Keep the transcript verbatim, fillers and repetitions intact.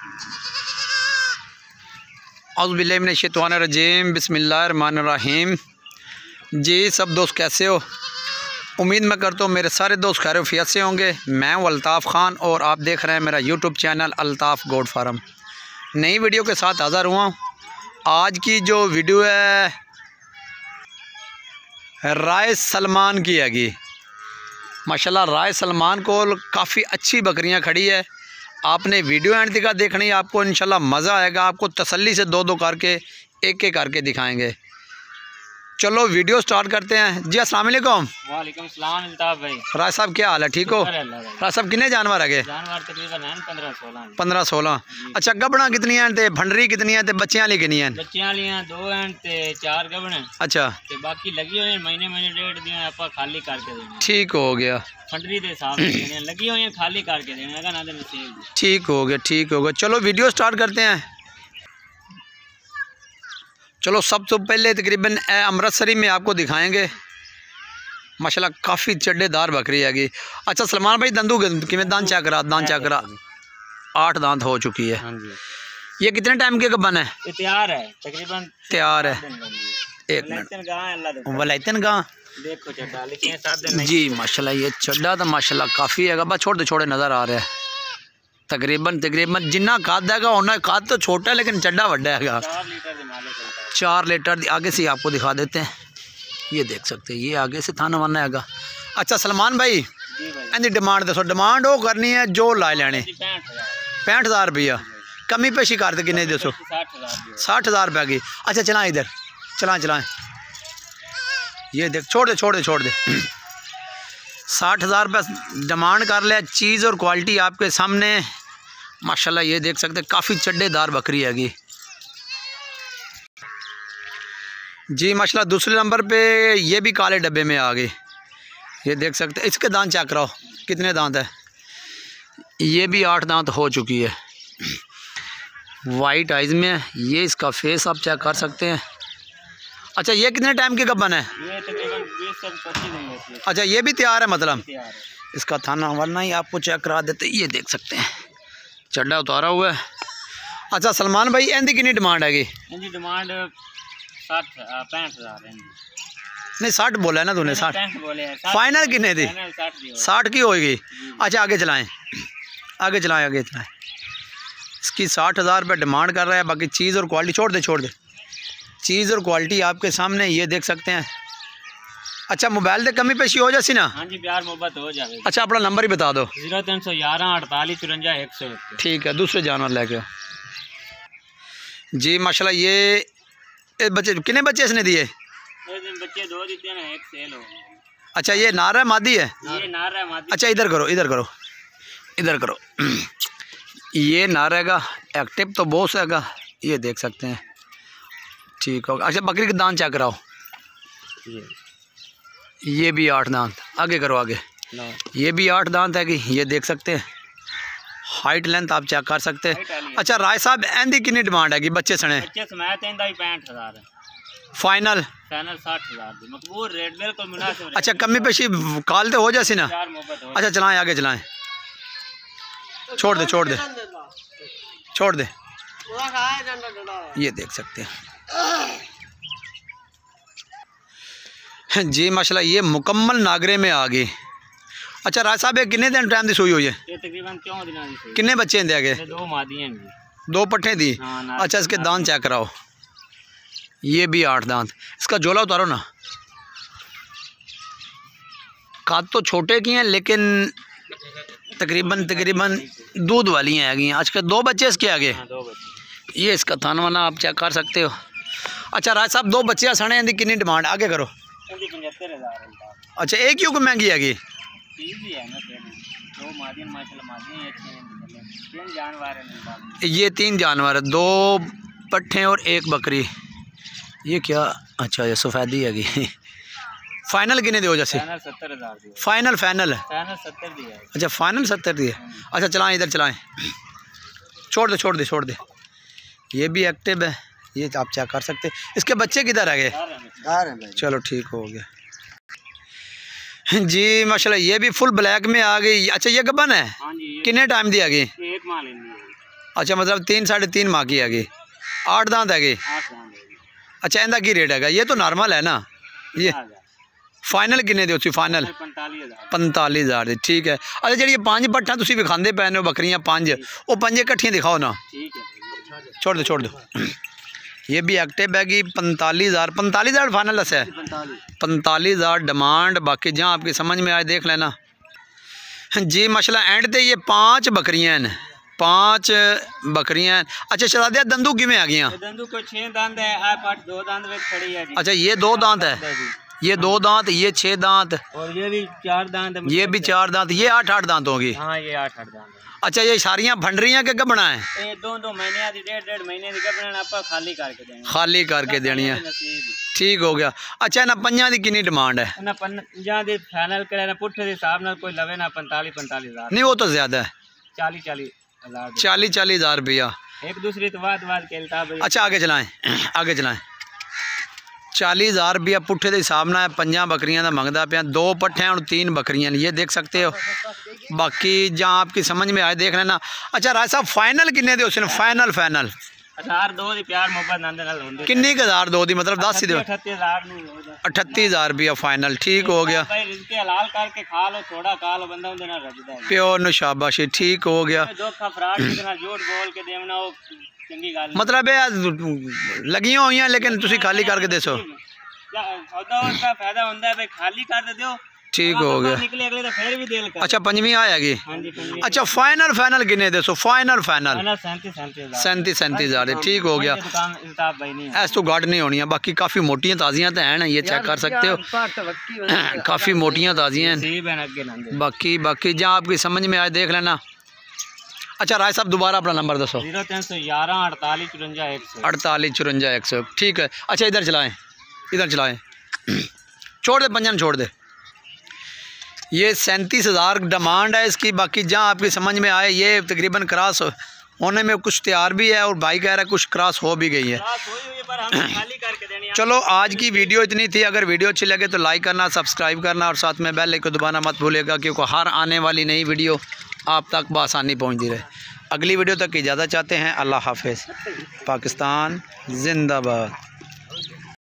औज़ु बिल्लाहि मिनश शैतानिर रजीम, बिस्मिल्लाहिर रहमानिर रहीम। जी सब दोस्त कैसे हो? उम्मीद मैं करता हूँ मेरे सारे दोस्त खैरियत से होंगे। मैं हूँ अल्ताफ़ ख़ान और आप देख रहे हैं मेरा YouTube channel Altaf goat farm. नई वीडियो के साथ हाज़िर हुआ। आज की जो वीडियो है राय सलमान की हैगी। माशाल्लाह राय सलमान को काफ़ी अच्छी बकरियां खड़ी है। आपने वीडियो एंड तक देखनी है, आपको इंशाल्लाह मज़ा आएगा। आपको तसल्ली से दो दो करके एक एक करके दिखाएंगे। चलो वीडियो स्टार्ट करते हैं। जी अस्सलाम वालेकुम। वालेकुम सलाम अल्ताफ़ भाई। राय साहब क्या हाल है? ठीक हो? राय साहब कितने जानवर है? जानवर तकरीबन हैं पंद्रह सोलह। पंद्रह सोलह। अच्छा गबड़ा कितनी हैं ते भंडरी कितनी है ते बच्चियां ली कितनी हैं? बच्चियां लियां दो हैं ते चार गबड़े। अच्छा ते बाकी लगी हुई महीने महीने डेढ़ दिन आपा खाली करके देने। ठीक हो गया। फंडरी दे हिसाब से देने लगी हुई खाली करके देने अगर ना दे नसीब। ठीक हो गया ठीक हो गया। चलो वीडियो स्टार्ट करते हैं। चलो सबसे पहले तकरीबन अमृतसरी में आपको दिखाएंगे। माशाल्लाह काफ़ी चड्डेदार बकरी हैगी। अच्छा सलमान भाई दंदू किमें दांत चेक करा दांत चेक करा आठ दांत हो चुकी है। हाँ जी। ये कितने टाइम के कबन है? ये तैयार है तकरीबन तैयार है। एक मिनट वलायतन गां देखो चड्डा लेकिन सात दिन जी माशाल्लाह ये चड्डा तो माशाल्लाह काफ़ी है। बस छोटे छोटे नज़र आ रहे हैं। तकरीबन तकरीबन जिन्ना काद है उन्ना काद तो छोटा है लेकिन चड्डा वड्डा है। चार लीटर आगे से आपको दिखा देते हैं। ये देख सकते हैं ये आगे से थाना वाना है। अच्छा सलमान भाई इनकी डिमांड दसो। डिमांड वो करनी है जो लाई लेने पैंठ हज़ार रुपया कमी पेशी कर दे किन्ने दसो? साठ हज़ार रुपया की। अच्छा चलाएं इधर चलाएं चलाएं ये देख छोड़ दे छोड़ दे छोड़ दे साठ हज़ार रुपये डिमांड कर लिया। चीज़ और क्वालिटी आपके सामने माशाल्लाह ये देख सकते काफ़ी चड्डेदार बकरी हैगी जी माशाल्लाह। दूसरे नंबर पे ये भी काले डब्बे में आ गई। ये देख सकते इसके दांत चेक कराओ कितने दांत है। ये भी आठ दांत हो चुकी है। वाइट आइज़ में है। ये इसका फेस आप चेक कर सकते हैं। अच्छा ये कितने टाइम की गब्बन है? ये तकरीबन बीस से पच्चीस दिन होती है। अच्छा ये भी तैयार है मतलब तैयार है। इसका थाना वरना ही आपको चेक करा देते। ये देख सकते हैं चड्डा उतारा हुआ है। अच्छा सलमान भाई इनकी कितनी डिमांड हैगी? इनकी डिमांड साठ पैंठ हज़ार है। नहीं साठ बोला है ना तूने? साठ बोले फाइनल कितने थी? साठ की होगी। अच्छा आगे चलाएं आगे चलाएं आगे चलाएं। इसकी साठ हज़ार रुपये डिमांड कर रहा है। बाकी चीज़ और क्वालिटी छोड़ दे छोड़ दे चीज़ और क्वालिटी आपके सामने ये देख सकते हैं। अच्छा मोबाइल से कमी पेशी हो जासी ना? हाँ जी प्यार मोहब्बत हो जाए। अच्छा अपना नंबर ही बता दो। जीरो तीन सौ ग्यारह अड़तालीस चुरंजा एक सौ। ठीक है दूसरे जानवर लेके जी माशाल्लाह। ये ए बच्चे कितने बच्चे इसने दिए? बच्चे दो देते हैं एक सेल हो। अच्छा ये नारा है मादी है? ये नारा है मादी। अच्छा इधर करो इधर करो इधर करो ये नारा है एक्टिव तो बहुत है। ये देख सकते हैं ठीक होगा। अच्छा बकरी के दांत चेक कराओ। ये भी आठ दांत आगे करो आगे। ये भी आठ दांत है कि ये देख सकते हैं। हाइट लेंथ आप चेक कर सकते हैं। अच्छा राय साहब एंदी कितनी डिमांड है बच्चे सने? बच्चे समेत इंदा ही पैंठ हज़ार है। फाइनल फाइनल साठ हज़ार मकबूल रेट बिल्कुल मुनासिब। अच्छा कमी पेशी काल तो हो जासी ना? अच्छा चलाएं आगे चलाएं छोड़ दे छोड़ दे छोड़ दे। ये देख सकते हैं जी माशाल्लाह ये मुकम्मल नागरे में आ गई। अच्छा राज साहब ये कितने दिन टाइम की सुई हुई है? ये तकरीबन चौदह दिन की सुई। कितने बच्चे हैं आगे? दो मादियां हैं। दो पट्ठे दी। हाँ, अच्छा इसके दांत चेक कराओ। ये भी आठ दांत। इसका झोला उतारो ना। काद तो छोटे की हैं लेकिन तकरीबन तकरीबन दूध वाली हैं आगे। आज के दो बच्चे इसके आगे। हाँ, दो बच्चे। ये इसका थाना वाना आप चेक कर सकते हो। अच्छा राज साहब दो बच्चियाँ सने इनकी कितनी डिमांड आगे करो? अच्छा एक क्यों को महंगी हैगी? ये तीन जानवर है दो पट्ठे और एक बकरी। ये क्या? अच्छा ये सफ़ेदी हैगी। फाइनल कितने दे हो जैसे? सत्तर हज़ार फाइनल फाइनल फाइनल सत्तर दिया। अच्छा फाइनल सत्तर दिए। अच्छा चलाएं इधर चलाएं छोड़ दे छोड़ दे छोड़ दे। ये भी एक्टिव है ये आप चेक कर सकते हैं। इसके बच्चे किधर आ गए? चलो ठीक हो गया जी माशाल्लाह। ये भी फुल ब्लैक में आ गई। अच्छा ये गबन है? हाँ जी। कितने टाइम दी आ गई? एक माह लेनी अच्छा मतलब तीन साढ़े तीन माह की हैगी, आठ दांत हैगी। आठ दांत है। अच्छा इनका की रेट हैगा? ये तो नॉर्मल है ना, ये फाइनल किन्ने दे फाइनल? पैंतालीस हज़ार। पैंतालीस हज़ार दी, ठीक है। अच्छा जी पांच पट्ठा तुम विखाते पे हो बकरियां पांच, वो पंजे कट्ठियां दिखाओ ना। ठीक है, छोड़ दो छोड़ दो। ये भी एक्टिव हैगी, पैंतालीस हज़ार पैंतालीस हज़ार फाइनल है, पैंतालीस हज़ार डिमांड। बाकी जहाँ आपकी समझ में आए देख लेना जी। माशाल्लाह एंड ते ये पांच बकरियां हैं, पांच बकरियां हैं। अच्छा शहजादिया दंदू किमें आ गई? दंदू को छह दांत है, आप आठ दो दांत में खड़ी है जी। अच्छा ये दो दांत है, ये दो दांत, ये छह दांत, और ये भी चार दांत है, ये भी चार दांत, ये आठ आठ दांत होगी। हाँ ये आठ आठ दांत है। अच्छा ये सारियां भंडरियां के कब बनाए? ये दो दो महीने की डेढ़ डेढ़ महीने की कब आप खाली करके देंगे, खाली करके देनी है, ठीक हो गया। अच्छा ना पंजा की कितनी डिमांड है? ना पंजा दी फाइनल करे ना पुट्ठे के हिसाब ना कोई लवे ना पैंतालीस पैंतालीस हज़ार। नहीं वो तो ज्यादा है, चालीस चालीस हज़ार, चालीस चालीस हज़ार रुपया एक दूसरी तो बात बात खेलता। अच्छा आगे चलाएं, आगे चलाएं। चालीस हज़ार रुपया पुट्ठे के हिसाब ना पंजा बकरियां का मंगता पाया, दो पट्ठे और तीन बकरियां, ये देख सकते हो। बाकी जहाँ आपकी समझ में आए देख लेना। अच्छा राय साहब फाइनल किन्ने दे उसने? फाइनल फाइनल हज़ार दो दी प्यार मोहब्बत नांदे नाल होंदे किन्नी हज़ार दो दी मतलब दस ही दो, अठत्ती हज़ार नहीं हो जाए, अठत्ती हज़ार रुपया फाइनल, ठीक हो गया। भाई रिज़्क़ हलाल करके खा लो, थोड़ा खा लो, बंदा उनके नाल रजदा है। प्योर नु शाबाशी, ठीक हो गया। धोखा फराड के नाल झूठ बोल के देवना वो चंगी गल मतलब है लगियां हुई हैं लेकिन तुसी खाली करके देसो, सौदा का फायदा होता है भाई, खाली कर दे दो, ठीक हो गया। निकले अगले तो फिर भी देल कर। अच्छा पंजवीं आएगी? हाँ जी पंजवीं। अच्छा फाइनल फाइनल किन्ने देसो? फाइनल फाइनल सैंतीस सैंतीस हज़ार, सैंतीस सैंतीस हज़ार, ठीक हो गया। दुकान इंसाफ भाई नहीं है, ऐस तो गाड़ नहीं होनी है। बाकी काफ़ी मोटियाँ ताज़ियाँ तो हैं, ये चेक कर सकते हो, काफ़ी मोटियाँ ताज़ियाँ हैं। बाकी बाकी जहाँ आपकी समझ में आए देख लेना। अच्छा राय साहब दोबारा अपना नंबर दसो। जीरो तीन सौ ग्यारह अड़तालीस चुरंजा एक सौ अड़तालीस चुरंजा एक सौ, ठीक है। अच्छा इधर चलाएँ, इधर चलाएँ, छोड़ दे पंजन छोड़ दे। ये सैंतीस हज़ार डिमांड है इसकी। बाकी जहाँ आपकी समझ में आए, ये तकरीबन क्रॉस होने में कुछ तैयार भी है और भाई कह रहा है कुछ क्रॉस हो भी गई है। चलो आज की वीडियो इतनी थी। अगर वीडियो अच्छी लगे तो लाइक करना, सब्सक्राइब करना और साथ में बेल आइकन दबाना मत भूलिएगा, क्योंकि हर आने वाली नई वीडियो आप तक बआसानी पहुँचती रहे। अगली वीडियो तक इजाज़त चाहते हैं। अल्लाह हाफिज़। पाकिस्तान जिंदाबाद।